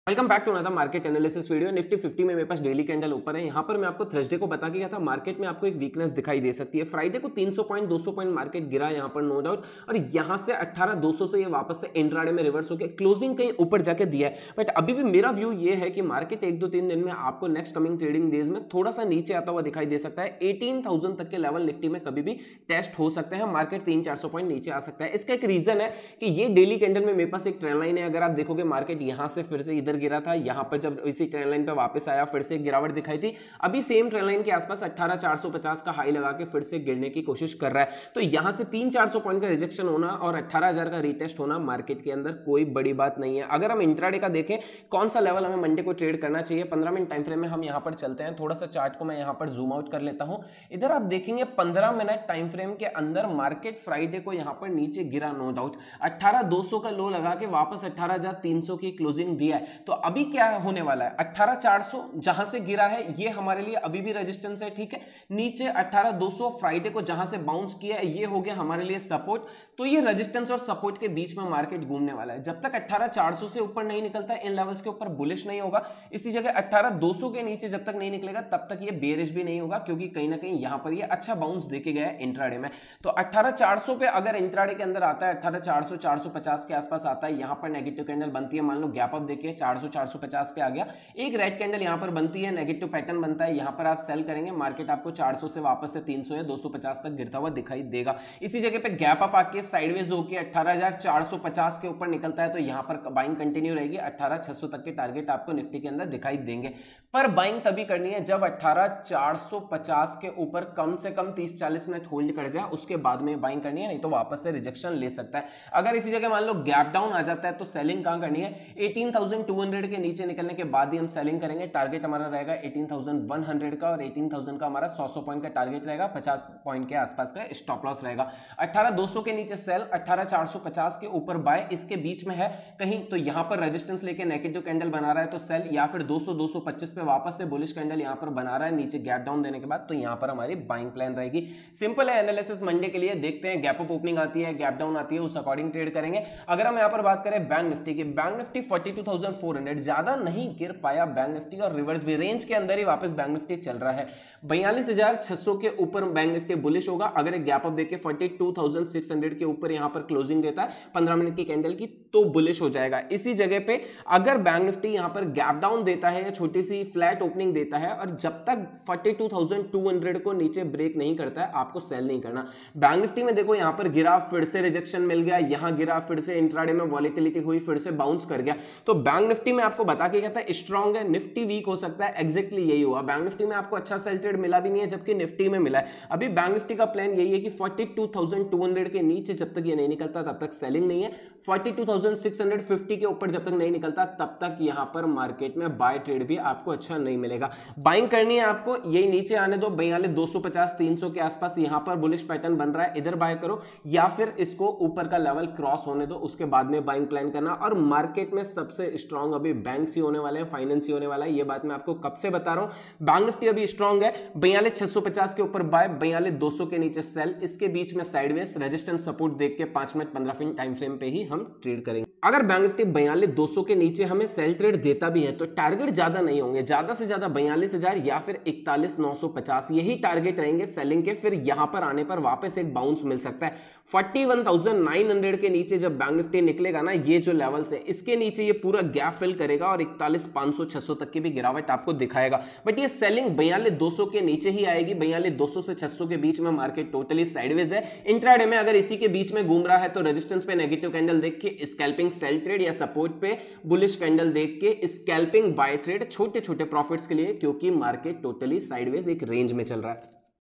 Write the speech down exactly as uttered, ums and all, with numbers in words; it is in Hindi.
Welcome back to another market analysis video. Nifty fifty में मेरे पास डेली कैंडल ऊपर है। यहाँ पर मैं आपको थर्सडे को बता के गया था मार्केट में आपको एक वीकनेस दिखाई दे सकती है। फ्राइडे को तीन सौ पॉइंट दो सौ पॉइंट मार्केट गिरा यहाँ पर नो डाउट, और यहाँ से अठारह दो सौ से ये वापस से इंट्राडे में रिवर्स होकर क्लोजिंग कहीं ऊपर जाके दिया है। बट अभी भी मेरा व्यू ये है कि मार्केट एक दो तीन दिन में आपको नेक्स्ट कमिंग ट्रेडिंग डेज में थोड़ा सा नीचे आता हुआ दिखाई दे सकता है। एटीन थाउजेंड तक के लेवल निफ्टी में कभी भी टेस्ट हो सकते हैं। मार्केट तीन चार सौ पॉइंट नीचे आ सकता है। इसका एक रीजन है कि ये डेली कैंडल में मेरे पास एक ट्रेंड लाइन है। अगर आप देखोगे मार्केट यहाँ से फिर से इधर गिरा था, यहाँ पर जब इसी ट्रेंड लाइन पे वापस आया फिर से गिरावट दिखाई थी। अभी सेम ट्रेंड लाइन के आसपास अठारह चार सौ पचास का हाई लगा के फिर से गिरने की कोशिश कर रहा है। तो यहां से तीन चार सौ पॉइंट का रिजेक्शन होना और अठारह हज़ार का रीटेस्ट होना मार्केट के अंदर कोई बड़ी बात नहीं है। अगर हम इंट्राडे का देखें कौन सा लेवल हमें मंडे को ट्रेड करना चाहिए, पंद्रह मिनट टाइम फ्रेम में हम यहां पर चलते हैं। थोड़ा सा चार्ट को मैं यहां पर जूम आउट कर लेता हूं। इधर आप देखेंगे पंद्रह मिनट टाइम फ्रेम के अंदर मार्केट फ्राइडे को यहां पर नीचे गिरा नो डाउट, अठारह दो सौ का लो लगा के वापस अठारह हज़ार तीन सौ की क्लोजिंग दिया है। तो अभी क्या होने वाला है, अठारह चार सौ जहां से गिरा है ये हमारे लिए अभी भी रेजिस्टेंस है, ठीक है। नीचे अठारह दो सौ फ्राइडे को जहां से बाउंस किया है ये हो गया हमारे लिए सपोर्ट। तो ये रेजिस्टेंस और सपोर्ट के बीच में मार्केट घूमने वाला है। जब तक अठारह चार सौ से ऊपर नहीं निकलता, इन लेवल्स के ऊपर बुलिश नहीं होगा। इसी जगह अठारह दो सौ के नीचे जब तक नहीं निकलेगा तब तक ये बेरिश भी नहीं होगा, क्योंकि कहीं ना कहीं यहां पर ये अच्छा बाउंस देके गया है इंट्राडे में। तो अठारह चार सौ पे अगर इंट्राडे के अंदर आता है, अठारह चार सौ चार सौ पचास के आसपास आता है, यहां पर नेगेटिव कैंडल बनती है। मान लो गैप अप देखिए चार सौ चार सौ पचास पे आ गया, एक रेड कैंडल यहां पर बनती है, नेगेटिव पैटर्न बनता है, यहां पर आप सेल करेंगे, मार्केट आपको चार सौ से वापस से तीन सौ या दो सौ पचास तक गिरता हुआ दिखाई देगा। इसी जगह पे गैप अप आके साइडवेज होके अठारह हज़ार चार सौ पचास के ऊपर निकलता है तो यहां पर बाइंग कंटिन्यू रहेगी। अठारह छह सौ तक के टारगेट आपको निफ्टी के अंदर दिखाई देंगे, पर बाइंग तभी करनी है जब अठारह चार सौ पचास के ऊपर कम से कम तीस चालीस मिनट होल्ड कर जाए, उसके बाद में बाइंग करनी है, नहीं तो वापस से रिजेक्शन ले सकता है। अगर इसी जगह मान लो गैप डाउन आ जाता है तो सेलिंग कहां करनी है, अठारह हज़ार दो सौ के नीचे निकलने के बाद ही हम सेलिंग करेंगे। टारगेट हमारा रहेगा अठारह हज़ार एक सौ का और अठारह हज़ार का हमारा सौ सौ पॉइंट का टारगेट रहेगा, पचास पॉइंट के आसपास का स्टॉप लॉस रहेगा। अठारह दो सौ के नीचे सेल, अठारह चार सौ पचास के ऊपर बाय, इसके बीच में है कहीं तो यहां पर रेजिस्टेंस लेके नेगेटिव कैंडल बना रहा है तो सेल, या फिर दो सौ दो सौ पच्चीस पे वापस से बुलिश कैंडल यहां पर बना रहा है नीचे गैप डाउन देने के बाद, तो यहां पर हमारी बाइंग प्लान रहेगी। सिंपल है एनालिसिस मंडे के लिए। देखते हैं गैप अप ओपनिंग आती है, गैप डाउन आती है, उस अकॉर्डिंग ट्रेड करेंगे। अगर हम यहां पर बात करें बैंक निफ्टी की, बैंक निफ्टी बयालीस हज़ार चार सौ, ज्यादा नहीं गिर पाया बैंक निफ्टी और रिवर्स भी रेंज के अंदर ही वापस बैंक निफ्टी चल रहा है। बयालीस हज़ार छह सौ के ऊपर बैंक निफ्टी बुलिश होगा। अगर एक गैप अप देके बयालीस हज़ार छह सौ के ऊपर यहां पर क्लोजिंग देता है पंद्रह मिनट की कैंडल की, तो बुलिश हो जाएगा। इसी जगह पे अगर बैंक निफ्टी यहां पर गैप डाउन देता है या छोटी सी फ्लैट ओपनिंग देता है और जब तक बयालीस हज़ार दो सौ को नीचे ब्रेक नहीं करता है, आपको सेल नहीं करना। बैंक निफ्टी में देखो यहां पर गिरा, फिर से रिजेक्शन मिल गया, यहां गिरा, फिर से इंट्राडे में वॉलेटिलिटी हुई, फिर से बाउंस कर गया। तो बैंक निफ्टी में आपको बता के कहता है स्ट्रांग है, निफ्टी वीक हो सकता है। एग्जैक्टली यही हुआ। बैंक निफ्टी में आपको अच्छा सेल ट्रेड मिला भी नहीं है, जबकि निफ्टी में मिला है। अभी बैंक निफ्टी का प्लान यही है कि बयालीस हज़ार दो सौ के नीचे जब तक ये नहीं निकलता तब तक सेलिंग नहीं है, बयालीस हज़ार छह सौ पचास के ऊपर जब तक नहीं निकलता तब तक यहां पर मार्केट में बाय ट्रेड भी आपको अच्छा नहीं मिलेगा। बाइंग करनी है आपको, यही नीचे आने दो, बयालीस दो सौ पचास तीन सौ के आसपास यहां पर बुलिश पैटर्न बन रहा है, इधर बाय करो, या फिर इसको ऊपर का लेवल क्रॉस होने दो, उसके बाद में बाइंग प्लान करना। और मार्केट में सबसे स्ट्रांग अभी बैंक्स ही होने वाले हैं, फाइनेंस ही होने वाला है। ये बात मैं आपको कब से बता रहा हूं। बैंक निफ्टी अभी स्ट्रांग है, बयालीस छह सौ पचास के ऊपर बाय, बयालीस दो सौ के नीचे सेल, इसके बीच में साइडवेज रेजिस्टेंस सपोर्ट देख के पांच मिनट पंद्रह मिनट टाइम फ्रेम पे ही हम ट्रेड करेंगे। अगर बैंक निफ्टी बयालीस दो सौ के नीचे हमें सेल ट्रेड देता भी है तो टारगेट ज्यादा नहीं होंगे, ज्यादा से ज्यादा बयालीस हजार या फिर इकतालीस नौ सौ पचास, यही टारगेट रहेंगे सेलिंग के। फिर यहां पर आने पर वापस एक बाउंस मिल सकता है। इकतालीस हज़ार नौ सौ के नीचे जब बैंक निफ्टी निकलेगा ना, ये जो लेवल्स है इसके नीचे ये पूरा गैप फिल करेगा और इकतालीस पाँच सौ छह सौ तक की भी गिरावट आपको दिखाएगा। बट ये सेलिंग बयालीस दो सौ के नीचे ही आएगी। बयालीस दो सौ से छह सौ के बीच में मार्केट टोटली साइडवेज है। इंट्राडे में अगर इसी के बीच में घूम रहा है तो रेजिस्टेंस पे नेगेटिव कैंडल देख के स्कैल्पिंग सेल ट्रेड या सपोर्ट पे बुलिश कैंडल देख के स्कैल्पिंग बाय ट्रेड, छोटे छोटे प्रॉफिट्स के लिए, क्योंकि मार्केट टोटली साइडवेज एक रेंज में चल रहा है।